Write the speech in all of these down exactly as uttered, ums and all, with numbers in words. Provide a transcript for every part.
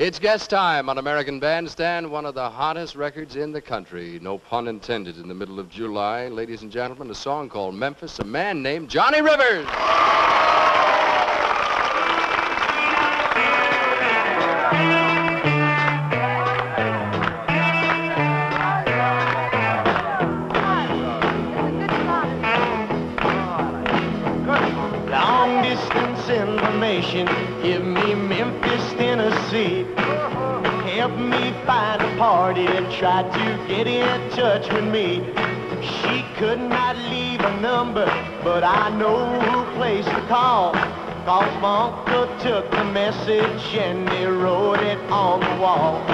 It's guest time on American Bandstand, one of the hottest records in the country. No pun intended. In the middle of July, ladies and gentlemen, a song called Memphis, a man named Johnny Rivers. Long distance information, give me Memphis, Tennessee. Help me find a party that tried to get in touch with me. She could not leave a number, but I know who place to call. Cause my uncle took the message and he wrote it on the wall.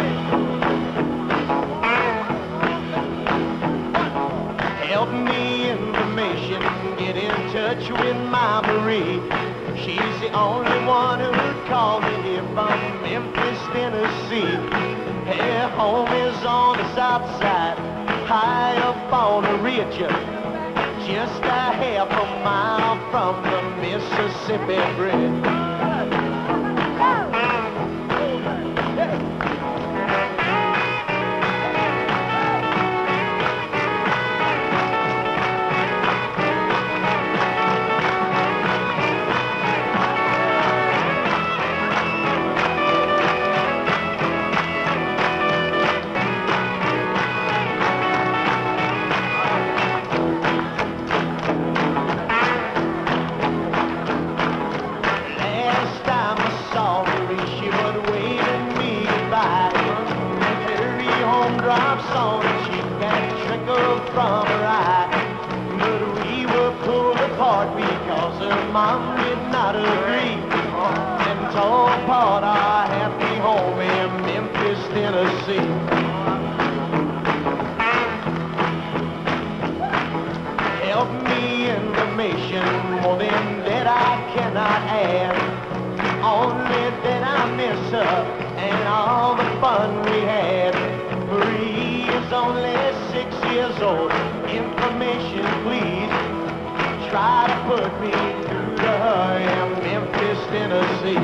Help me information, get in touch with my Marie. She's the only one who'd call me here from Memphis, Tennessee. Her home is on the south side, high up on a ridge, just a half a mile from the Mississippi Bridge. Song she can trickle from her eye, but we were pulled apart because her mom did not agree, and tore apart our happy home in Memphis, Tennessee. Help me information, more than that I cannot add, only that I miss her and all the fun we had. Marie is only six years old. Information, please. Try to put me through to her in Memphis, Tennessee.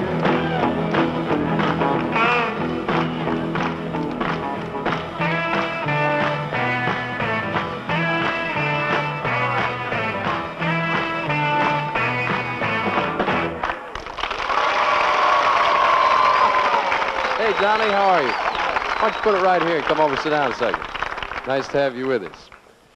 Hey, Johnny, how are you? Why don't you put it right here and come over and sit down a second. Nice to have you with us.